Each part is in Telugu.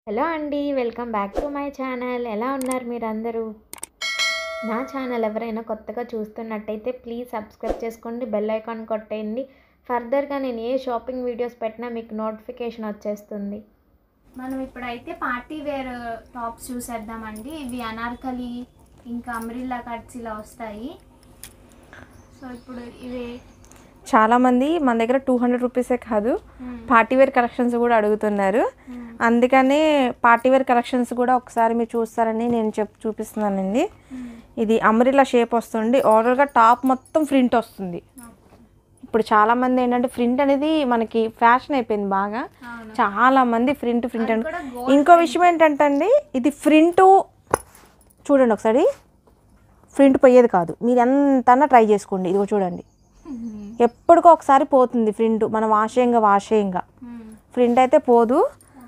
హలో అండి, welcome back to my channel. ఎలా ఉన్నారు మీరందరూ? నా ఛానల్ ఎవరైనా కొత్తగా చూస్తున్నట్టయితే ప్లీజ్ సబ్స్క్రైబ్ చేసుకోండి, బెల్ ఐకాన్ కొట్టేయండి. ఫర్దర్గా నేను ఏ షాపింగ్ వీడియోస్ పెట్టినా మీకు నోటిఫికేషన్ వచ్చేస్తుంది. మనం ఇప్పుడైతే పార్టీ వేర్ టాప్స్ చూసేద్దామండి. ఇవి అనార్కలి ఇంకా అమ్రిల్లా కట్స్ ఇలా వస్తాయి. సో ఇప్పుడు ఇవి చాలామంది మన దగ్గర 200 రూపీసే కాదు, పార్టీవేర్ కలెక్షన్స్ కూడా అడుగుతున్నారు. అందుకనే పార్టీవేర్ కలెక్షన్స్ కూడా ఒకసారి మీరు చూస్తారని నేను చూపిస్తున్నానండి. ఇది అమ్రిల్లా షేప్ వస్తుంది. ఓవరాల్గా టాప్ మొత్తం ప్రింట్ వస్తుంది. ఇప్పుడు చాలామంది ఏంటంటే ప్రింట్ అనేది మనకి ఫ్యాషన్ అయిపోయింది బాగా. చాలామంది ప్రింట్ అంటే ఇంకో విషయం ఏంటంటే అండి, ఇది ప్రింట్ చూడండి ఒకసారి, ప్రింట్ పోయేది కాదు. మీరు ఎంతన్నా ట్రై చేసుకోండి. ఇదిగో చూడండి, ఎప్పటికో ఒకసారి పోతుంది ప్రింట్. మనం వాషేయంగా ప్రింట్ అయితే పోదు.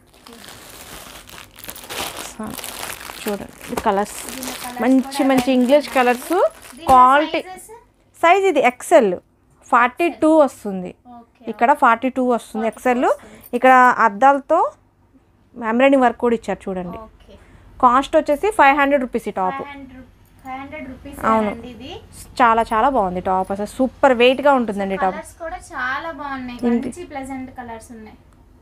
చూడండి కలర్స్, మంచి మంచి ఇంగ్లీష్ కలర్స్, క్వాలిటీ. సైజ్ ఇది ఎక్సెల్ 42 వస్తుంది. ఇక్కడ 42 వస్తుంది ఎక్సెల్. ఇక్కడ అద్దాలతో ఎంబ్రాయిడింగ్ వర్క్ కూడా ఇచ్చారు చూడండి. కాస్ట్ వచ్చేసి 500 రూపీస్ ఈ టాప్. అవును, చాలా చాలా బాగుంది టాప్. అసలు సూపర్ వెయిట్ గా ఉంటుందండి టాప్. కూడా చాలా బాగున్నాయి, మంచి ప్లెజెంట్ కలర్స్ ఉన్నాయి.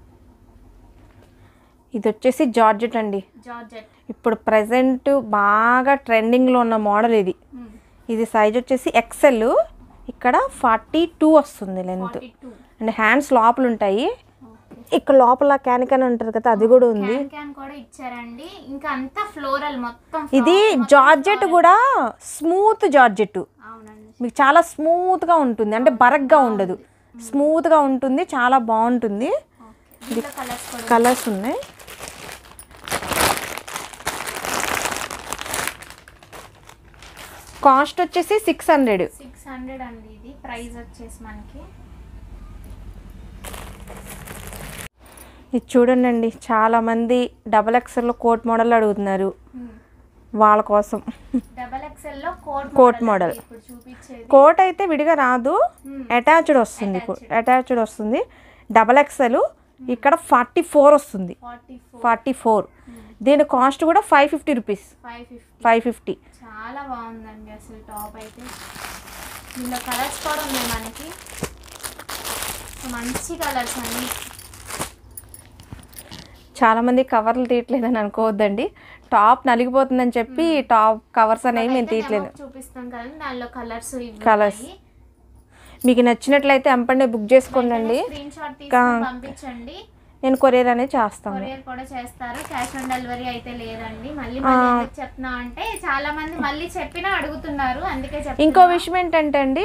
ఇది వచ్చేసి జార్జెట్ అండి. జార్జెట్ ఇప్పుడు ప్రెసెంట్ బాగా ట్రెండింగ్ లో ఉన్న మోడల్ ఇది. ఇది సైజ్ వచ్చేసి ఎక్సెల్. ఇక్కడ 42 వస్తుంది లెంత్. అండ్ హ్యాండ్స్ లోపల ఉంటాయి. ఇక్కడ లోపల క్యాన్ ఉంటుంది కదా, అది కూడా ఉంది. కూడా ఇచ్చారండి. ఇంకా అంతా ఫ్లోరల్ మొత్తం. ఇది జార్జెట్ కూడా స్మూత్ జార్జెట్. మీకు చాలా స్మూత్ గా ఉంటుంది, అంటే బరక్గా ఉండదు, స్మూత్ గా ఉంటుంది. చాలా బాగుంటుంది. కలర్స్ ఉన్నాయి. కాస్ట్ వచ్చేసి 600 అండి. ఇది ప్రైస్ వచ్చేసి మనకి ఇది చూడండి అండి, చాలా మంది XXL కోట్ మోడల్ అడుగుతున్నారు. వాళ్ళ కోసం కోట్ మోడల్. కోట్ అయితే విడిగా రాదు, అటాచ్డ్ వస్తుంది. XXL ఇక్కడ 44 వస్తుంది. 44. దీని కాస్ట్ కూడా 550 రూపీస్. 550. చాలా బాగుందండి అసలు టాప్ అయితే. ఇందులో కలర్స్ కూడా ఉన్నాయి మనకి, మంచి కలర్స్ అన్ని. చాలామంది కవర్లు తీయట్లేదని అనుకోవద్దండి, టాప్ నలిగిపోతుందని చెప్పి టాప్ కవర్స్ అనేవి మేము తీయట్లేదు. చూపిస్తాం కదా, దానిలో కలర్స్ మీకు నచ్చినట్లయితే ఎంపండే బుక్ చేసుకోండి. స్క్రీన్ షాట్ తీసుకొని పంపించండి, నేను కొరియర్ అనేది చేస్తాను. కొరియర్ కూడా చేస్తారు. క్యాష్ ఆన్ డెలివరీ అయితే లేదండి. మళ్ళీ చెప్తున్నా అంటే చాలా మంది మళ్ళీ చెప్పినా అడుగుతున్నారు, అందుకే చెప్తున్నా. ఇంకో విషయం ఏంటంటే అండి,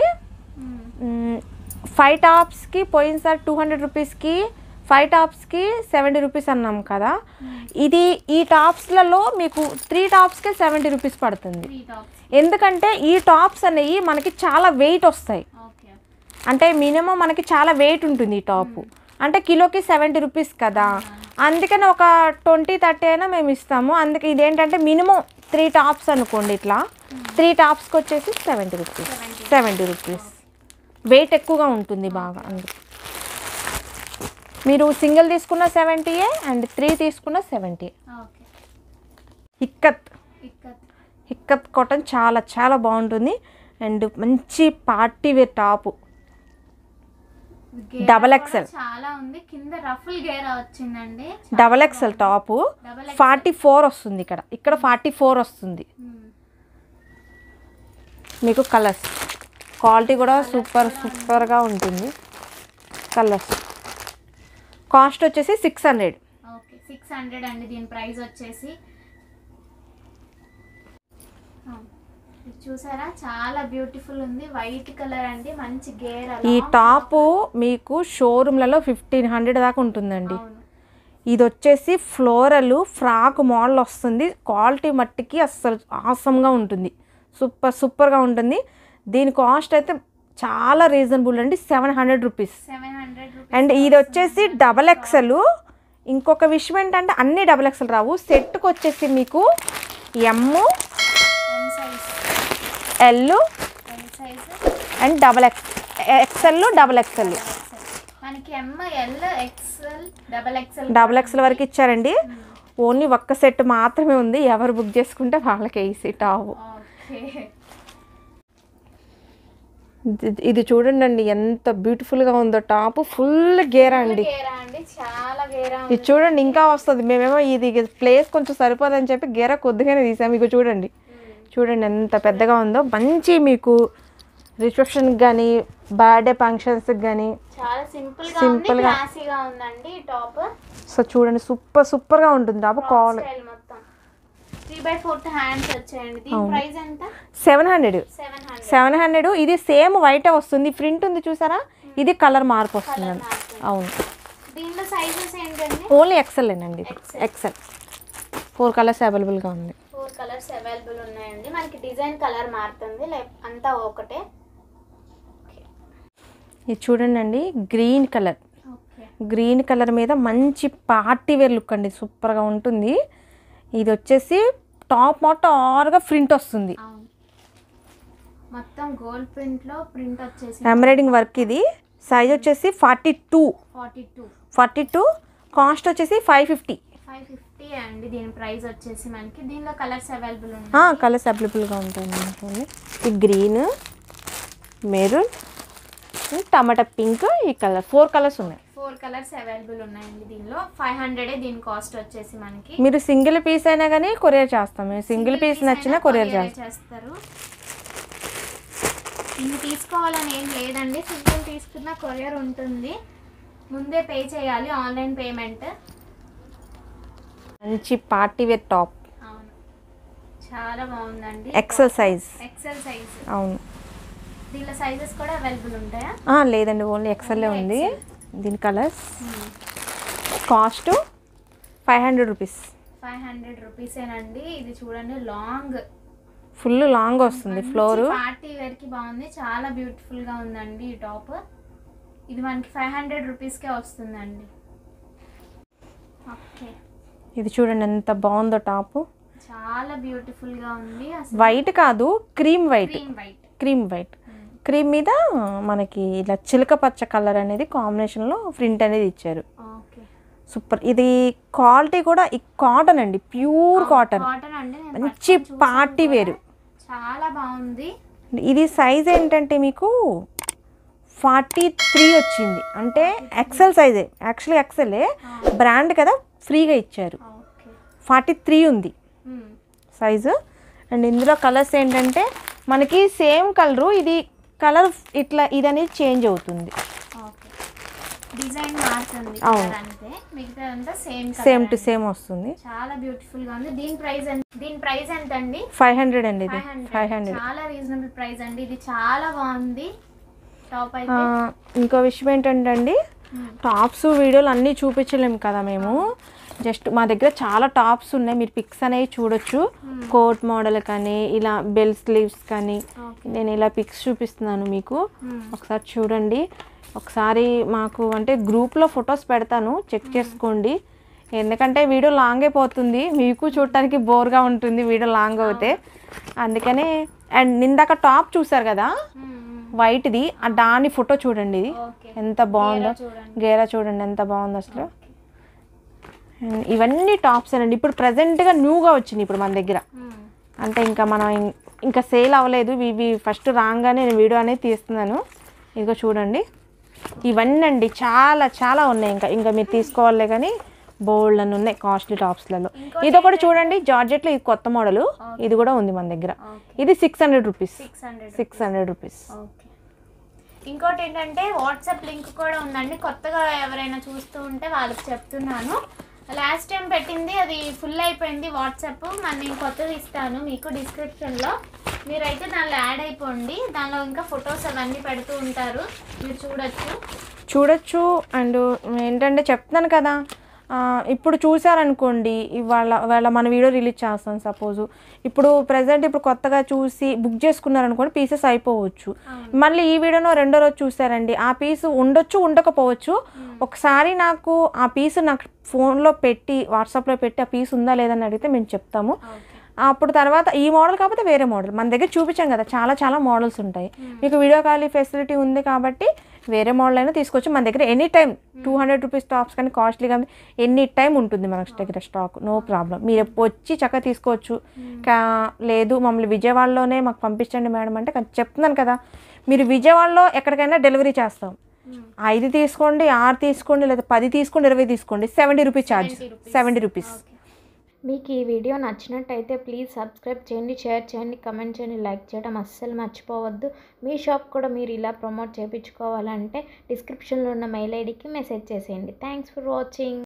5 టాప్స్కి పోయినసారి 200 రూపీస్కి 5 టాప్స్కి 70 రూపీస్ అన్నాం కదా. ఇది ఈ టాప్స్లలో మీకు 3 టాప్స్కి 70 రూపీస్ పడుతుంది. ఎందుకంటే ఈ టాప్స్ అనేవి మనకి చాలా వెయిట్ వస్తాయి. అంటే మినిమం మనకి చాలా వెయిట్ ఉంటుంది ఈ టాప్. అంటే కిలోకి 70 రూపీస్ కదా, అందుకని ఒక 20-30 అయినా మేము ఇస్తాము. అందుకే ఇదేంటంటే మినిమం 3 టాప్స్ అనుకోండి, ఇట్లా 3 టాప్స్కి వచ్చేసి 70 రూపీస్. వెయిట్ ఎక్కువగా ఉంటుంది బాగా. అందుకే మీరు సింగిల్ తీసుకున్న 70 అండ్ 3 తీసుకున్న 70. ఇక్కత్ కాటన్ చాలా చాలా బాగుంటుంది. అండ్ మంచి పార్టీ వేర్ టాప్. XXL చాలా ఉంది. కింద రఫుల్ గేర్ వచ్చిందండి. XXL టాప్ 44 వస్తుంది. ఇక్కడ 44 వస్తుంది. మీకు కలర్స్ క్వాలిటీ కూడా సూపర్గా ఉంటుంది. కలర్స్ కాస్ట్ వచ్చేసి 600. 600 అండి దీని ప్రైస్ వచ్చేసి. చూసారా, చాలా బ్యూటిఫుల్ ఉంది. వైట్ కలర్ అండి, మంచి గేర్. ఈ టాప్ మీకు షోరూమ్లలో 1500 దాకా ఉంటుందండి. ఇది వచ్చేసి ఫ్లోరల్ ఫ్రాక్ మోడల్ వస్తుంది. క్వాలిటీ మట్టికి అస్సలు ఆసమ్గా ఉంటుంది, సూపర్గా ఉంటుంది. దీని కాస్ట్ అయితే చాలా రీజనబుల్ అండి, 700 రూపీస్. అండ్ ఇది వచ్చేసి XXL. ఇంకొక విషయం ఏంటంటే అన్ని XXL రావు. సెట్కి వచ్చేసి మీకు M, L and XXL, XXL. మనకి M, L, XL, XXL వరకు ఇచ్చారండి. ఓన్లీ ఒక్క సెట్ మాత్రమే ఉంది, ఎవరు బుక్ చేసుకుంటే వాళ్ళకే ఈ టాప్. ఓకే. ఇది చూడండి అండి ఎంత బ్యూటిఫుల్గా ఉందో టాప్, ఫుల్ గేరా అండి. గేరా అండి, చాలా గేరా. ఇది చూడండి ఇంకా వస్తుంది, మేమేమో ఇది ప్లేస్ కొంచెం సరిపోదని చెప్పి గేరా కొద్దిగానే తీసాము. ఇక చూడండి చూడండి ఎంత పెద్దగా ఉందో. మంచి మీకు రిసెప్షన్కి కానీ బర్త్డే ఫంక్షన్స్కి కానీ చాలా సింపుల్గా క్లాసీగా ఉందండి ఈ టాప్. సో చూడండి సూపర్గా ఉంటుంది టాప్. కావాలి మొత్తం 3/4 హ్యాండ్స్ వచ్చాయండి. దీని ప్రైస్ ఎంత? 700. ఇది సేమ్ వైటే వస్తుంది, ప్రింట్ ఉంది చూసారా, ఇది కలర్ మార్పు వస్తుందండి. అవును. దీనిలో సైజెస్ ఏంటండి? ఓన్లీ ఎక్సెల్ అండి, ఎక్సెల్. 4 కలర్స్ అవైలబుల్గా ఉంది. 4 కలర్స్ అవైలబుల్ ఉన్నాయండి. మనకి డిజైన్ కలర్ మారుతుంది, అంతా ఒకటే. ఇది చూడండి అండి, గ్రీన్ కలర్ మీద మంచి పార్టీ వేర్ లుక్ అండి, సూపర్గా ఉంటుంది. ఇది వచ్చేసి టాప్ మొత్తం ఆరుగా ప్రింట్ వస్తుంది, మొత్తం గోల్డ్ ప్రింట్ లో ప్రింట్ వచ్చేసి ఎంబ్రాయిడింగ్ వర్క్. ఇది సైజ్ వచ్చేసి 42, కాస్ట్ వచ్చేసి 550 అండి. దీని ప్రైస్ వచ్చేసి మనకి దీనిలో కలర్స్ అవైలబుల్ ఉన్నాయి. కలర్స్ అవైలబుల్గా ఉంటాయి. ఈ గ్రీన్, మెరూన్, టమాటా పింక్, ఈ కలర్ 4 కలర్స్ ఉన్నాయి. 4 కలర్స్ అవైలబుల్ ఉన్నాయండి. దీనిలో 500 దీని కాస్ట్ వచ్చేసి మనకి. మీరు సింగిల్ పీస్ అయినా కానీ కొరియర్ చేస్తాం, సింగిల్ పీస్ నచ్చినా కొరియర్ చేస్తారు. ఇన్ని తీసుకోవాలని ఏం లేదండి, సింగిల్ తీసుకున్న కొరియర్ ఉంటుంది. ముందే పే చేయాలి, ఆన్లైన్ పేమెంట్. మంచి పార్టీ వేర్ టాప్. అవును, చాలా బాగుందండి. XL size. అవును. దీనిలో సైజెస్ కూడా అవైలబుల్ ఉంటాయా? లేదండి, ఓన్లీ ఎక్సెల్ ఉంది. దీని కలర్స్. Cost 500 rupees. 500 రూపీసేనండి. ఇది చూడండి, ఫుల్ లాంగ్ వస్తుంది ఫ్లోర్. పార్టీ వేర్ కి బాగుంది, చాలా బ్యూటిఫుల్ గా ఉందండి ఈ టాప్. ఇది మనకి 500 రూపీస్కే వస్తుందండి. ఓకే. ఇది చూడండి ఎంత బాగుందో టాప్, చాలా బ్యూటిఫుల్ గా ఉంది. వైట్ కాదు, క్రీమ్ వైట్. క్రీమ్ మీద మనకి ఇలా చిలక పచ్చ కలర్ అనేది కాంబినేషన్లో ప్రింట్ అనేది ఇచ్చారు. సూపర్. ఇది క్వాలిటీ కూడా కాటన్ అండి, ప్యూర్ కాటన్, మంచి పార్టీ వేరు, చాలా బాగుంది. ఇది సైజ్ ఏంటంటే మీకు 43 వచ్చింది, అంటే ఎక్సెల్ సైజే. యాక్చువల్లీ ఎక్సెలే, బ్రాండ్ కదా, ఫ్రీగా ఇచ్చారు. 43 ఉంది సైజు. అండ్ ఇందులో కలర్స్ ఏంటంటే మనకి సేమ్ కలరు, ఇది కలర్ ఇట్లా ఇది అనేది చేంజ్ అవుతుంది, డిజైన్ మారుతుంది. మిగతాదంతా సేమ్ టు సేమ్ వస్తుంది. చాలా బ్యూటిఫుల్ గా ఉంది. దీని ప్రైస్ ఎంత అండి? 500 అండి. ఇది 500, చాలా రీజనబుల్ ప్రైస్ అండి. ఇది చాలా బాగుంది టాప్ అయితే. ఇంకో విషయం ఏంటంటే అండి, టాప్స్ వీడియోలు అన్నీ చూపించలేము కదా మేము, జస్ట్ మా దగ్గర చాలా టాప్స్ ఉన్నాయి, మీరు పిక్స్ అనేవి చూడొచ్చు. కోట్ మోడల్ కానీ ఇలా బెల్ స్లీవ్స్ కానీ నేను ఇలా పిక్స్ చూపిస్తున్నాను మీకు, ఒకసారి చూడండి. ఒకసారి మాకు అంటే గ్రూప్లో ఫొటోస్ పెడతాను, చెక్ చేసుకోండి. ఎందుకంటే వీడియో లాంగ్ అయిపోతుంది, మీకు చూడటానికి బోర్గా ఉంటుంది వీడియో లాంగ్ అవుతే, అందుకనే. అండ్ నిందాక టాప్ చూసారు కదా వైట్ది, దాని ఫోటో చూడండి, ఇది ఎంత బాగుందో, గేరా చూడండి ఎంత బాగుందో అసలు. ఇవన్నీ టాప్స్ అండి, ఇప్పుడు ప్రజెంట్గా న్యూగా వచ్చినాయి ఇప్పుడు మన దగ్గర. అంటే ఇంకా మనం ఇంకా సేల్ అవ్వలేదు, ఇవి ఫస్ట్ రాగానే నేను వీడియో అనేది తీస్తున్నాను. ఇదిగో చూడండి, ఇవన్నీ అండి చాలా చాలా ఉన్నాయి. ఇంకా మీరు తీసుకోవాలే కానీ బోల్డ్ అని ఉన్నాయి కాస్ట్లీ టాప్స్లలో. ఇది ఒకటి చూడండి, జార్జెట్లో ఇది కొత్త మోడల్, ఇది కూడా ఉంది మన దగ్గర. ఇది 600 రూపీస్. 600 రూపీస్. ఇంకోటి ఏంటంటే వాట్సాప్ లింక్ కూడా ఉందండి, కొత్తగా ఎవరైనా చూస్తూ ఉంటే వాళ్ళకి చెప్తున్నాను. లాస్ట్ టైం పెట్టింది అది ఫుల్ అయిపోయింది వాట్సాప్, నేను కొత్తది ఇస్తాను మీకు డిస్క్రిప్షన్లో, మీరైతే దానిలో యాడ్ అయిపోండి. దానిలో ఇంకా ఫొటోస్ అవన్నీ పెడుతూ ఉంటారు, మీరు చూడొచ్చు. అండ్ ఏంటంటే చెప్తున్నాను కదా, ఇప్పుడు చూసారనుకోండి, ఇవాళ మన వీడియో రిలీజ్ చేస్తాం సపోజు, ఇప్పుడు ప్రజెంట్ ఇప్పుడు కొత్తగా చూసి బుక్ చేసుకున్నారనుకోండి, పీసెస్ అయిపోవచ్చు. మళ్ళీ ఈ వీడియోలో రెండో రోజు చూసారండి, ఆ పీసు ఉండొచ్చు ఉండకపోవచ్చు. ఒకసారి నాకు ఆ పీసు నాకు ఫోన్లో పెట్టి వాట్సాప్లో పెట్టి ఆ పీస్ ఉందా లేదని అడిగితే మేము చెప్తాము. అప్పుడు తర్వాత ఈ మోడల్ కాకపోతే వేరే మోడల్ మన దగ్గర చూపించాం కదా, చాలా చాలా మోడల్స్ ఉంటాయి. మీకు వీడియో కాల్ ఫెసిలిటీ ఉంది కాబట్టి వేరే మోడల్ అయినా తీసుకోవచ్చు. మన దగ్గర ఎనీ టైం 200 రూపీస్ టాప్స్ కానీ కాస్ట్లీ కానీ ఎనీ టైం ఉంటుంది మన దగ్గర స్టాక్, నో ప్రాబ్లం. మీరు వచ్చి చక్కగా తీసుకోవచ్చు. లేదు మమ్మల్ని విజయవాడలోనే మాకు పంపించండి మేడం అంటే చెప్తున్నాను కదా, మీరు విజయవాడలో ఎక్కడికైనా డెలివరీ చేస్తాం. 5 తీసుకోండి, 6 తీసుకోండి, లేదా 10 తీసుకోండి, 20 తీసుకోండి, 70 రూపీస్ ఛార్జ్, 70 రూపీస్. మీకు ఈ వీడియో నచ్చినట్టయితే ప్లీజ్ సబ్స్క్రైబ్ చేయండి, షేర్ చేయండి, కమెంట్ చేయండి, లైక్ చేయడం అస్సలు మర్చిపోవద్దు. మీ షాప్ కూడా మీరు ఇలా ప్రమోట్ చేయించుకోవాలంటే డిస్క్రిప్షన్లో ఉన్న మెయిల్ ఐడికి మెసేజ్ చేసేయండి. Thanks for watching.